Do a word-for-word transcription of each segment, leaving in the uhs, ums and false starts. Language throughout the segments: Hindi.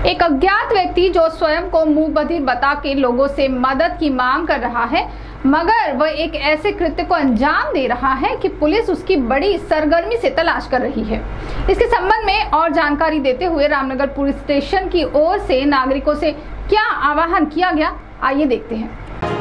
एक अज्ञात व्यक्ति जो स्वयं को मुंह बधिर बता के लोगों से मदद की मांग कर रहा है, मगर वह एक ऐसे कृत्य को अंजाम दे रहा है कि पुलिस उसकी बड़ी सरगर्मी से तलाश कर रही है। इसके संबंध में और जानकारी देते हुए रामनगर पुलिस स्टेशन की ओर से नागरिकों से क्या आह्वान किया गया, आइए देखते हैं।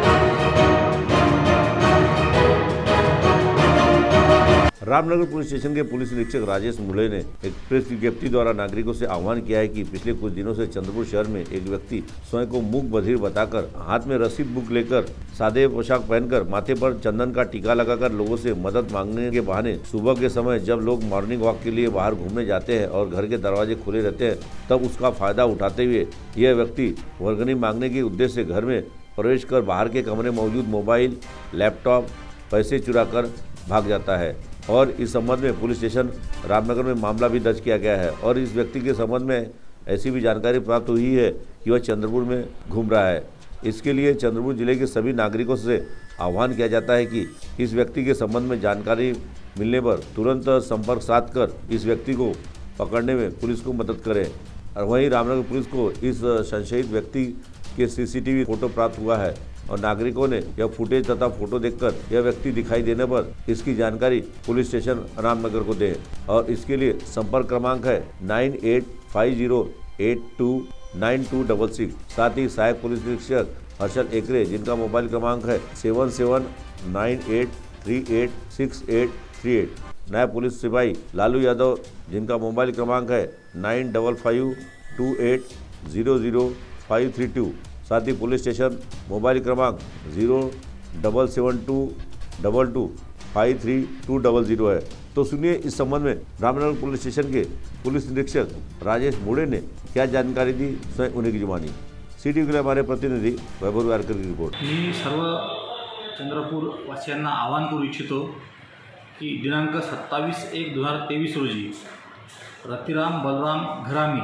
रामनगर पुलिस स्टेशन के पुलिस निरीक्षक राजेश मुले ने एक प्रेस विज्ञप्ति द्वारा नागरिकों से आह्वान किया है कि पिछले कुछ दिनों से चंद्रपुर शहर में एक व्यक्ति स्वयं को मूक बधिर बताकर हाथ में रसीद बुक लेकर सादे पोशाक पहनकर माथे पर चंदन का टीका लगाकर लोगों से मदद मांगने के बहाने सुबह के समय जब लोग मॉर्निंग वॉक के लिए बाहर घूमने जाते हैं और घर के दरवाजे खुले रहते हैं, तब उसका फायदा उठाते हुए यह व्यक्ति वर्गनी मांगने के उद्देश्य से घर में प्रवेश कर बाहर के कमरे में मौजूद मोबाइल, लैपटॉप, पैसे चुरा कर भाग जाता है। और इस संबंध में पुलिस स्टेशन रामनगर में मामला भी दर्ज किया गया है और इस व्यक्ति के संबंध में ऐसी भी जानकारी प्राप्त हुई है कि वह चंद्रपुर में घूम रहा है। इसके लिए चंद्रपुर जिले के सभी नागरिकों से आह्वान किया जाता है कि इस व्यक्ति के संबंध में जानकारी मिलने पर तुरंत संपर्क साध कर इस व्यक्ति को पकड़ने में पुलिस को मदद करें। और वहीं रामनगर पुलिस को इस संशयित व्यक्ति के सीसीटीवी फोटो प्राप्त हुआ है और नागरिकों ने यह फुटेज तथा फोटो देखकर यह व्यक्ति दिखाई देने पर इसकी जानकारी पुलिस स्टेशन रामनगर को दें। और इसके लिए संपर्क क्रमांक है nine eight five zero eight two nine two double six. साथ ही सहायक पुलिस निरीक्षक हर्षल एकरे, जिनका मोबाइल क्रमांक है seven seven nine eight three eight six eight three eight. नायब पुलिस सिपाही लालू यादव, जिनका मोबाइल क्रमांक है nine double five two eight zero zero five three two. साथ ही पुलिस स्टेशन मोबाइल क्रमांक zero double seven two double two five three two double zero है। तो सुनिए इस संबंध में रामनगर पुलिस स्टेशन के पुलिस निरीक्षक राजेश मुले ने क्या जानकारी दी, स्वयं उन्हीं की जुबानी। सिटी के लिए हमारे प्रतिनिधि वैभव वारकर की रिपोर्ट। मी सर्व चंद्रपूर वासियांना आवाहन करू इच्छितो की दिनांक सत्तावीस एक दोन हजार तेवीस रोजी रतिराम बलराम घरामी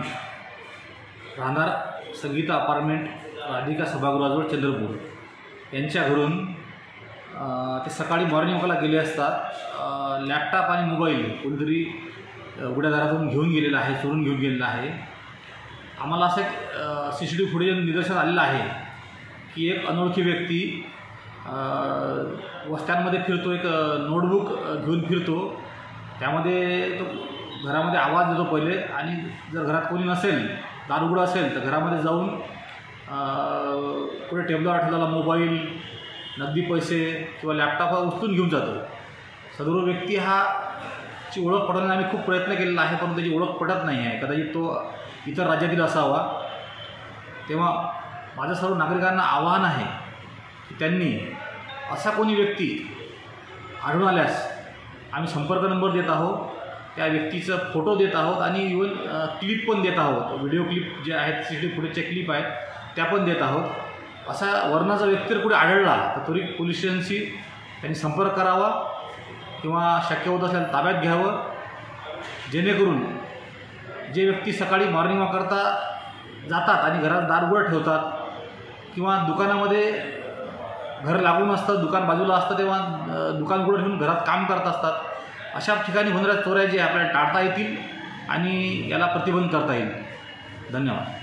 राहणार संगीता अपार्टमेंट राधिका सभागृहाजवळ चंद्रपूर यांच्या घरून ते सकाळी मॉर्निंग वॉकला गेले असता लॅपटॉप आणि मोबाईल कोणीतरी उघड्या दारातून घेऊन गेलेला आहे, चोरून घेऊन गेलेला आहे। आम्हाला असं एक C C T V footage निदर्शनास आलेलं आहे की एक अनोळखी व्यक्ती वस्त्यांमध्ये फिरतो, एक नोटबुक घेऊन फिरतो, त्यामध्ये तो घरामध्ये आवाज देतो पहिले आणि जर घरात कोणी नसेल, दार उघडं असेल तर घरामध्ये जाऊन कुठे टेबलावर ठेवलेला मोबाईल, नगदी पैसे किंवा लॅपटॉप हा उचलून घेऊन जातो। सदर व्यक्ती हा ची ओळख पटवण्याचा आम्ही खूप प्रयत्न केलेला आहे, पण त्याची ओळख पटत नाही आहे। कदाचित तो इतर राज्यातील असावा। तेव्हा माझं सर्व नागरिकांना आवाहन आहे की त्यांनी असा कोणी व्यक्ती आढळून आल्यास आम्ही संपर्क नंबर देत आहोत, त्या व्यक्तीचा फोटो देत आहोत आणि इवन क्लिप पण देत आहोत। व्हिडिओ क्लिप जे आहेत, सी सी टी व्ही फुटेजचे क्लिप आहेत, त्या पण देत आहोत। असा वर्णाचा व्यक्ती जर कुठे आढळला तर त्वरित पोलीस स्टेशनशी त्यांनी संपर्क करावा किंवा शक्य होत असेल ताब्यात घ्यावं, जेणेकरून जे व्यक्ती सकाळी मॉर्निंग वॉक करता जातात आणि घरात दार उघडं ठेवतात किंवा दुकानामध्ये घर लागून असतं, दुकान बाजूला असतं, तेव्हा दुकान उघडं ठेवून घरात काम करत असतात, अशा ठिकाणी होणाऱ्या चोऱ्या जे आपल्याला टाळता येतील आणि याला प्रतिबंध करता येईल। धन्यवाद।